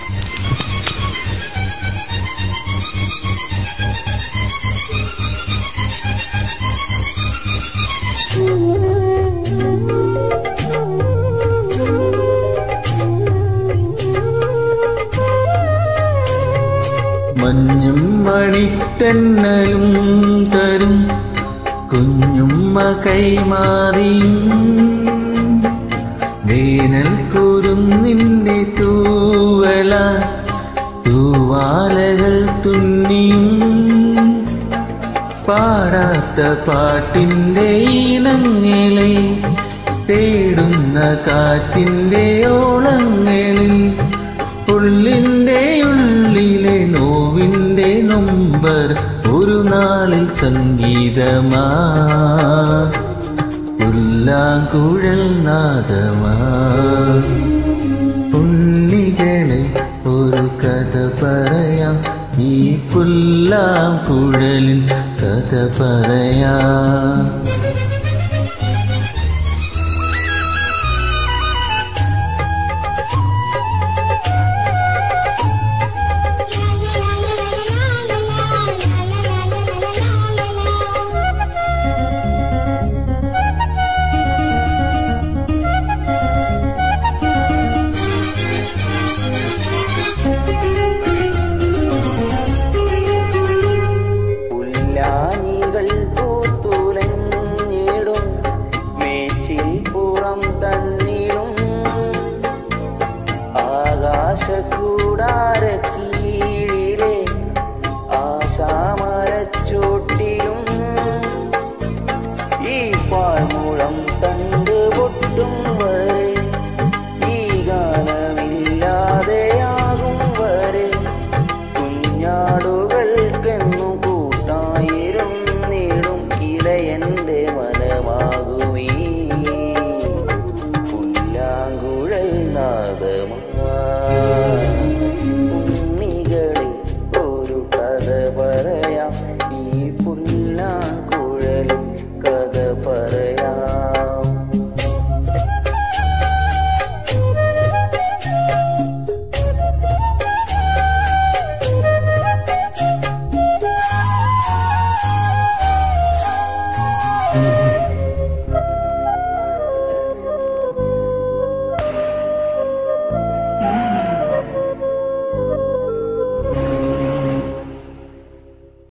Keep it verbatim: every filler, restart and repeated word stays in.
മഞ്ഞും മണിത്തെന്നലും തരും കുഞ്ഞുമ്മ കൈമാറിയും വേനൽ കുരുന്നിന്റെ തൂവല തൂവാലകൾ തുന്നിയും പാടാത്ത പാട്ടിന്റെ ഈണങ്ങളെ തേടുന്ന കാറ്റിന്റെ ഓളങ്ങളിൽ ഉള്ളിന്റെ ഉള്ളിലെ നോവിന്റെ നൊമ്പർ ഒരു നാളിൽ സംഗീതമാ പുല്ലാങ്കുഴൽ നാദമാ ഉണ്ണികളെ ഒരു കഥ പറയാം ഈ പുല്ലാങ്കുഴലിൻ കഥ പറയാം. ആകാശക്കൂടാരക്കീഴിലെ ആശാമരച്ചോട്ടിലും ഈ പാഴ്മുളം തണ്ട് പൊട്ടും വരെ ഈ ഗാനമില്ലാതെയാകും വരെ കുഞ്ഞാടുകൾക്കെന്നു കൂട്ടായിരുന്നിടും ഇലയന്റെ മനമാകുമീ പുല്ലാങ്കുഴൽ നാദമാ. ഉണ്ണികളെ ഒരു കഥ പറയാം ഈ പുല്ലാങ്കുഴൽ കഥ പറയാം. Mm-hmm.